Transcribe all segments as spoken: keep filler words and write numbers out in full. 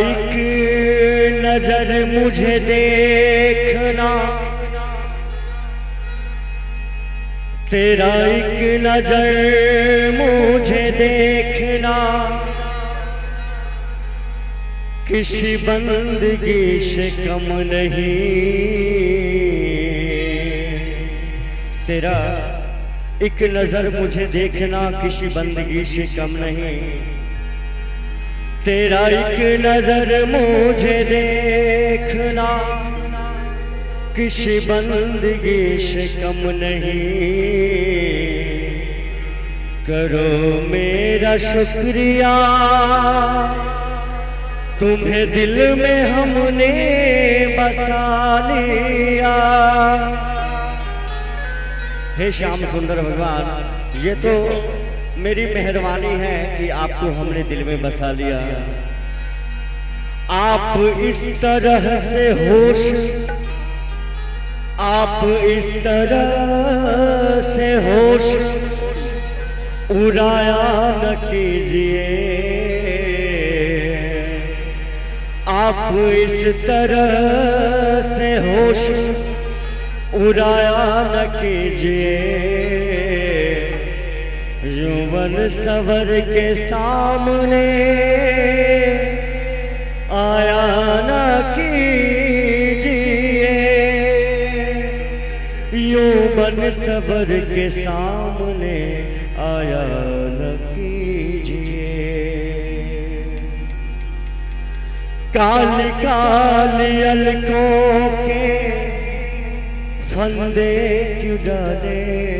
एक नजर मुझे देखना, तेरा एक नजर मुझे देखना, किसी बंदगी से कम नहीं। तेरा एक नजर मुझे देखना, किसी बंदगी से कम नहीं। तेरा एक नजर मुझे देखना, किसी बंदगी से कम नहीं। करो मेरा शुक्रिया, तुम्हें दिल में हमने बसा लिया। हे श्याम सुंदर भगवान, ये तो मेरी मेहरबानी है कि आपको हमने दिल में बसा लिया। आप इस तरह से होश, आप इस तरह से होश उड़ाया न कीजिए। आप इस तरह से होश उड़ाया न कीजिए। यौवन सवर के सामने आया न कीजिए। यौवन सवर के सामने आया न कीजिए। काली काली अलकों के फंदे क्यों डाले।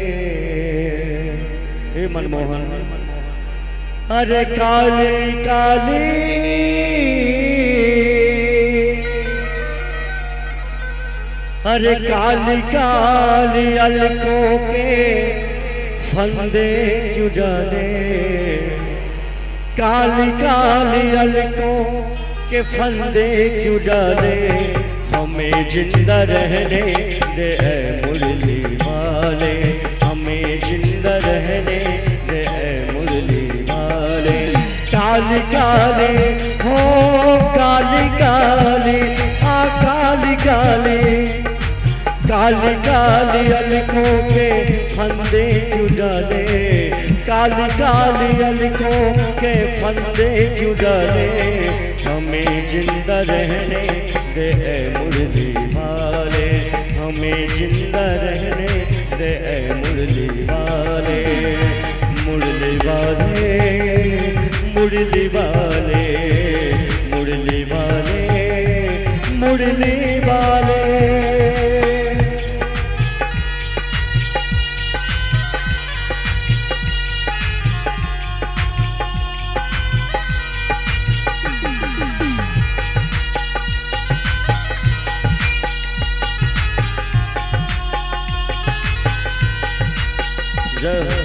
हे मनमोहन, अरे काली काली अरे काली काली अलकों के फंदे क्यों डाले। काली काली अलकों के फंदे क्यों डाले। हमें जिंदा रहने दे ऐ मुरली वाले, हमें जिंदा रहने दे ऐ मुरली वाले। काली काली हो काली काली, आ काली काली, काली काली अलकों के फंदे क्यों डाले। काली काली अलकों के फंदे क्यों डाले। हमें जिंदा रहने दे ऐ मुरली वाले, हमें जिंदा रहने दे ऐ मुरली वाले। मुरली वाले मुरली वाले मुरली वाले मुरली वाले। जय हो।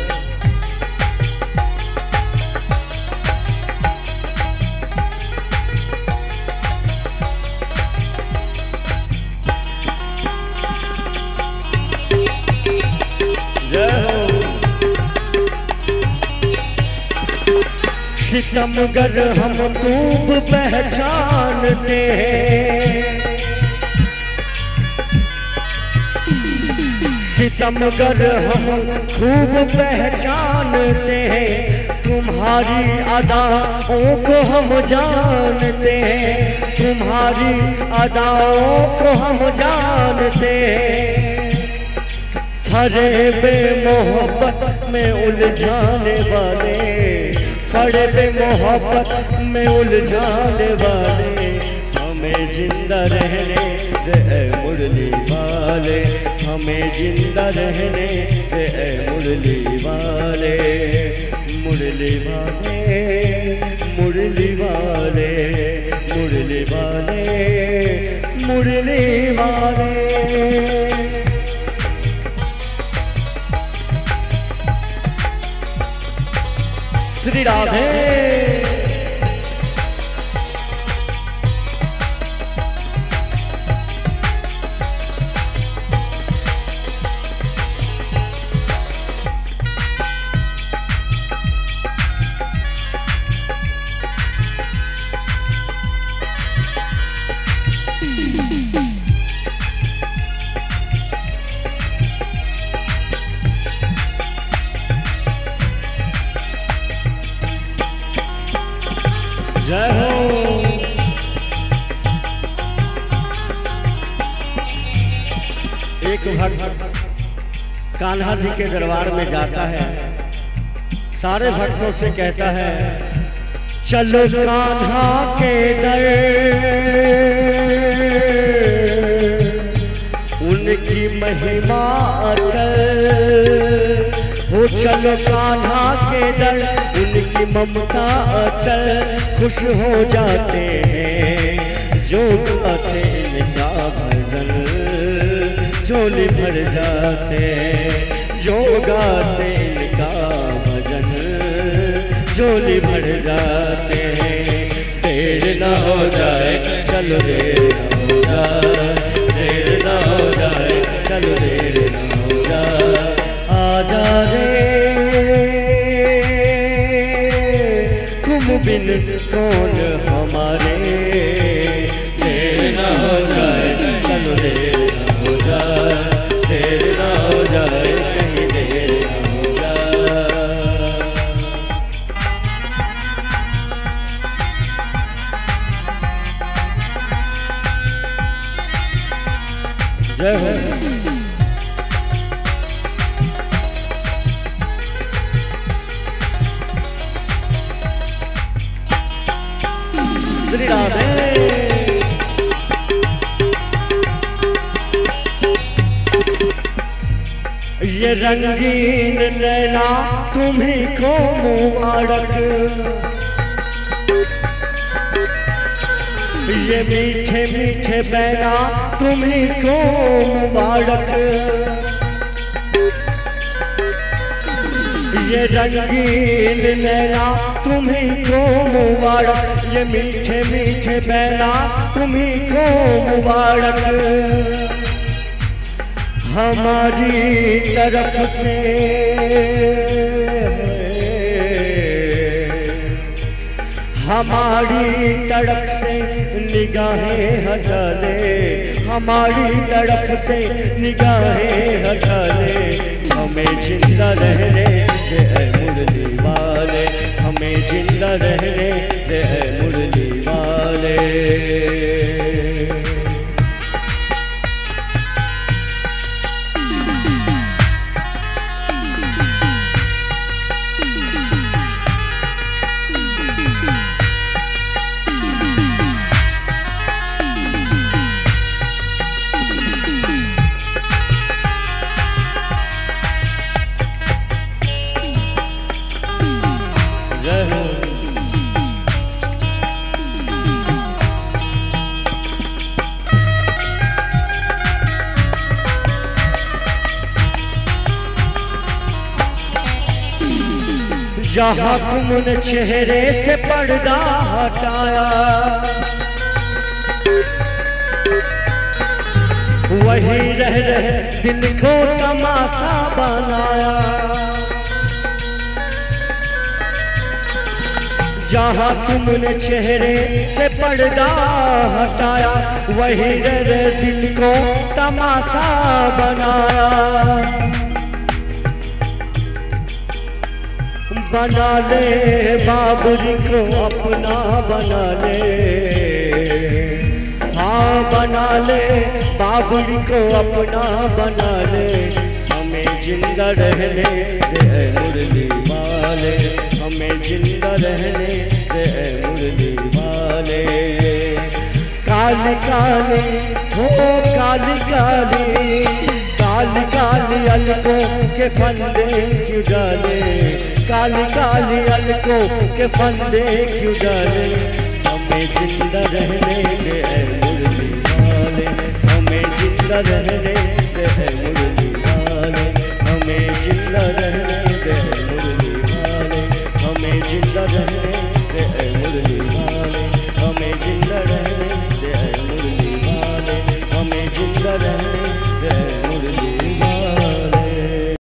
सितमगर हम खूब पहचानते हैं। सितमगर हम खूब पहचानते हैं। तुम्हारी अदाओं को हम जानते हैं। तुम्हारी अदाओं को हम जानते हैं। फरेबे मोहब्बत में उलझाने वाले, फरेबे मोहब्बत में उलझाने वाले। हमें जिंदा रहने दे ऐ मुरली वाले, हमें जिंदा रहने दे ऐ मुरली वाले। मुरली वाले मुरली वाले मुरली वाले मुरली वाले। श्री राधे। एक भक्त कान्हा जी के दरबार में जाता है, सारे भक्तों से कहता है चलो कान्हा के दर, उनकी महिमा अचल हो। चलो कान्हा के दर, उनकी ममता अचल, खुश हो जाते हैं जो गाते इनका भजन, झोली भर जाते जो गाते इनका भजन, झोली भर जाते हैं। देर ना हो जाए चलो देर ना हो जाए, देर ना हो जाए चलो देर ना हो जाए, आजा रे तुम बिन कौन हमारे, देर ना हो जाए चलो देर ना हो जाए, देर ना हो जाए कहीं देर ना हो जाए। जय हो। श्री राधे। ये रंगीन नैना तुम्हीं को मुबारक, ये मीठे मीठे बैना तुम्हीं को मुबारक, ये रंगीन नैना तुम्हीं को मुबारक, ये मीठे मीठे बैना तुम्हीं को मुबारक। हमारी तरफ से हमारी तरफ से निगाहें हटा ले, हमारी तरफ से निगाहें हटा ले, हमें जिंदा रहने दे ऐ मुरली वाले, हमें जिंदा रहने दे ऐ मुरली वाले। जहाँ तुमने चेहरे से पर्दा हटाया, वही रह रहे दिल को तमाशा बनाया। जहाँ तुमने चेहरे से पर्दा हटाया, वही रह रहे दिल को तमाशा बनाया। बना ले बाबरी को अपना बना ले, हाँ बना ले बाबरी को अपना बना ले, हमें जिंदा रहने दे मुरली वाले, हमें जिंदा रहने दे मुरली वाले। काली काली हो काली काली, काली काली अलकों के फंदे क्यों डाले, काली काली अलकों के फंदे क्यों डाले, हमें जिंदा रहने दे ऐ मुरली वाले, हमें जिंदा रहने दे ऐ मुरली वाले, हमें जिंदा रहने दे।